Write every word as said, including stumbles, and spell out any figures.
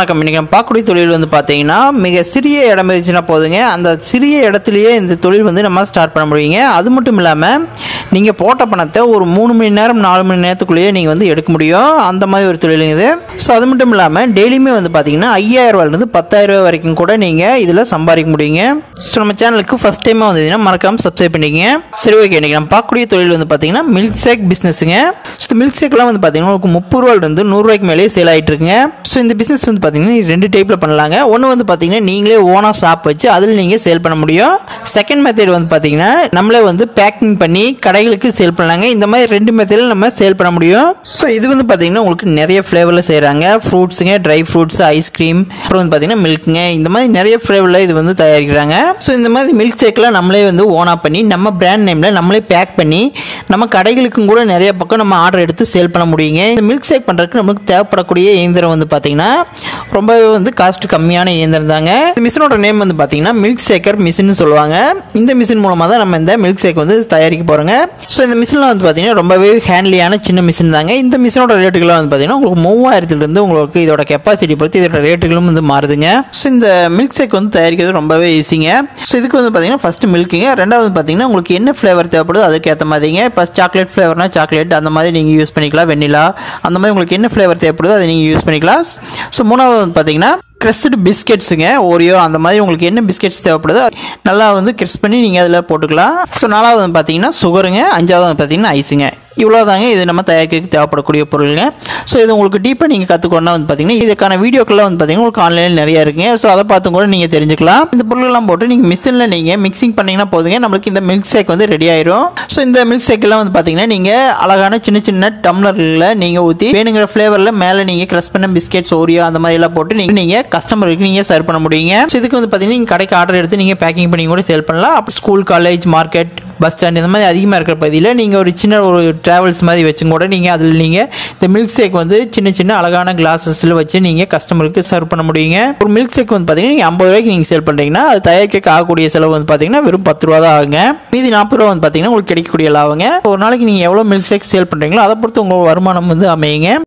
வணக்கம். இன்னைக்கு நம்ம பார்க்கக்கூடிய தொழில் வந்து பார்த்தீங்கன்னா மிக சிறிய இடம் இருந்துச்சுன்னா போதுங்க, அந்த சிறிய இடத்துலையே இந்த தொழில் வந்து நம்ம ஸ்டார்ட் பண்ண முடியுங்க. அது மட்டும் இல்லாமல் நீங்கள் போட்ட பணத்தை ஒரு மூணு மணி நேரம் நாலு மணி நேரத்துக்குள்ளேயே நீங்கள் வந்து எடுக்க முடியும். அந்த மாதிரி ஒரு தொழில் இது. ஸோ அது மட்டும் இல்லாமல் டெய்லியுமே வந்து பார்த்தீங்கன்னா ஐயாயிரம் ரூபாயிலிருந்து பத்தாயிரம் ரூபாய் வரைக்கும் கூட நீங்கள் இதில் சம்பாதிக்க முடியுங்க. ஸோ நம்ம சேனலுக்கு ஃபஸ்ட் டைமாக வந்ததுன்னா மறக்காமல் சப்ஸ்கிரைப் பண்ணிக்கங்க. சரி, ஓகே. இன்றைக்கி நம்ம பார்க்கக்கூடிய தொழில் வந்து பார்த்தீங்கன்னா மில்க் ஷேக் பிஸ்னஸுங்க. ஸோ இந்த மில்க் ஷேக்லாம் வந்து பார்த்தீங்கன்னா உங்களுக்கு முப்பது ரூபாயிலிருந்து நூறுரூவாய்க்கு மேலே சேல் ஆகிட்டு இருக்குங்க. ஸோ இந்த பிஸ்னஸ் வந்து பார்த்தீங்கன்னா ரெண்டு டைப்பில் பண்ணலாங்க. ஒன்று வந்து பார்த்தீங்கன்னா நீங்களே ஓனாக ஷாப் வச்சு அதில் நீங்கள் சேல் பண்ண முடியும். செகண்ட் மெத்தட் வந்து பார்த்தீங்கன்னா நம்மளே வந்து பேக்கிங் பண்ணி கடைகளுக்கு சேல் பண்ணலாங்க. இந்த மாதிரி ரெண்டு மெத்தடில் நம்ம சேல் பண்ண முடியும். ஸோ இது வந்து பார்த்தீங்கன்னா உங்களுக்கு நிறைய ஃப்ளேவரில் செய்கிறாங்க. ஃப்ரூட்ஸுங்க, ட்ரை ஃப்ரூட்ஸ், ஐஸ்கிரீம், அப்புறம் வந்து பார்த்தீங்கன்னா மில்க்குங்க, இந்த மாதிரி நிறைய ஃப்ளேவரில் இது வந்து தயாரிக்கிறாங்க. ஸோ இந்த மாதிரி மில்க் ஷேக்கில் நம்மளே வந்து ஓனாக பண்ணி நம்ம பிராண்ட் நேமில் நம்மளே பேக் பண்ணி நம்ம கடைகளுக்கும் கூட நிறைய பக்கம் நம்ம ஆர்டர் எடுத்து சேல் பண்ண முடியுங்க. இந்த மில்க் ஷேக் பண்ணுறதுக்கு நமக்கு தேவைப்படக்கூடிய இயந்திரம் வந்து பார்த்தீங்கன்னா ரொம்பவே வந்து காஸ்ட் கம்மியான இயந்திரம் தாங்க. இந்த மிஷினோட நேம் வந்து பார்த்தீங்கன்னா மில்க் ஷேக்கர் மிஷின் சொல்லுவாங்க. இந்த மிஷின் மூலமாக தான் நம்ம இந்த மில்க் ஷேக் வந்து தயாரிக்க போகிறோங்க. ஸோ இந்த மிஷினில் வந்து பார்த்தீங்கன்னா ரொம்பவே ஹேண்ட்லியான சின்ன மிஷின் தாங்க. இந்த மிஷினோட ரேட்டுகள்லாம் வந்து பார்த்தீங்கன்னா உங்களுக்கு மூவாயிரத்துலேருந்து உங்களுக்கு இதோட கெப்பாசிட்டி பொறுத்து இதோட ரேட்டுகளும் வந்து மாறுதுங்க. ஸோ இந்த மில்க் ஷேக் வந்து தயாரிக்கிறது ரொம்பவே ஈஸிங்க. ஸோ இதுக்கு வந்து பார்த்தீங்கன்னா ஃபஸ்ட்டு மில்க்குங்க, ரெண்டாவது பார்த்தீங்கன்னா உங்களுக்கு என்ன ஃப்ளேவர் தேவைப்படுது அதுக்கேற்ற மாதிரிங்க. இப்போ சாக்லேட் ஃப்ளேவர்னா சாக்லேட் அந்த மாதிரி நீங்கள் யூஸ் பண்ணிக்கலாம். வெண்ணிலா அந்த மாதிரி உங்களுக்கு என்ன ஃப்ளேவர் தேவைப்படுதோ அதை நீங்கள் யூஸ் பண்ணிக்கலாம். ஸோ மூணாவது வந்து பார்த்தீங்கன்னா க்ரஸ்டு பிஸ்கெட்ஸுங்க, ஓரியோ அந்த மாதிரி உங்களுக்கு என்ன பிஸ்கெட்ஸ் தேவைப்படுதோ நல்லா வந்து க்ரஷ் பண்ணி நீங்கள் அதில் போட்டுக்கலாம். ஸோ நாலாவது வந்து பார்த்தீங்கன்னா சுகருங்க, அஞ்சாவது வந்து பார்த்தீங்கன்னா ஐஸுங்க. இவ்வளோ தாங்க இது நம்ம தயாரிக்கிறதுக்கு தேவைப்படக்கூடிய பொருளுங்க. ஸோ இது உங்களுக்கு டீப்பாக நீங்கள் கற்றுக்கணும்னா வந்து பார்த்தீங்கன்னா இதுக்கான வீடியோக்கெல்லாம் வந்து பார்த்தீங்கன்னா உங்களுக்கு ஆன்லைனில் நிறையா இருக்குங்க. ஸோ அதை பார்த்து கூட நீங்கள் தெரிஞ்சுக்கலாம். இந்த பொருளெல்லாம் போட்டு நீங்கள் மிஷினில் நீங்கள் மிக்சிங் பண்ணிங்கன்னா போதுங்க, நம்மளுக்கு இந்த மில்க் ஷேக் வந்து ரெடி ஆயிரும். ஸோ இந்த மில்க் ஷேக்கெல்லாம் வந்து பார்த்தீங்கன்னா நீங்கள் அழகான சின்ன சின்ன டம்ளரில் நீங்கள் ஊற்றி வேணுங்கிற ஃப்ளேவரில் மேலே நீங்கள் க்ரஷ் பண்ண பிஸ்கெட்ஸ், ஓரியோ அந்த மாதிரிலாம் போட்டு நீங்கள் நீங்கள் கஸ்டமருக்கு நீங்கள் சர்வ் பண்ண முடியுங்க. ஸோ இதுக்கு வந்து பார்த்தீங்கன்னா நீங்கள் கடைக்கு ஆர்டர் எடுத்து நீங்கள் பேக்கிங் பண்ணி கூட சேல் பண்ணலாம். அப்போ school, college, market, bus stand இந்த மாதிரி அதிகமாக இருக்கிற பகுதியில் நீங்கள் ஒரு சின்ன ஒரு ட்ராவல்ஸ் மாதிரி வச்சு கூட நீங்கள் அதில் நீங்கள் இந்த மில்க் ஷேக் வந்து சின்ன சின்ன அழகான கிளாஸஸில் வச்சு நீங்கள் கஸ்டமருக்கு சர்வ் பண்ண முடியுங்க. ஒரு மில்க் ஷேக் வந்து பார்த்தீங்கன்னா நீங்கள் ஐம்பது ரூபாய்க்கு நீங்கள் சேல் பண்ணுறீங்கன்னா அது தயாரிக்க ஆகக்கூடிய செலவு வந்து பார்த்தீங்கன்னா வெறும் பத்து ரூபா தான் ஆகுங்க. மீதி நாற்பது ரூபா வந்து பார்த்தீங்கன்னா உங்களுக்கு கிடைக்கக்கூடிய லாபங்க. ஒரு நாளைக்கு நீங்கள் எவ்வளோ மில்க் ஷேக் சேல் பண்ணுறீங்களோ அதை பொறுத்து உங்கள் வருமானம் வந்து அமையுங்க.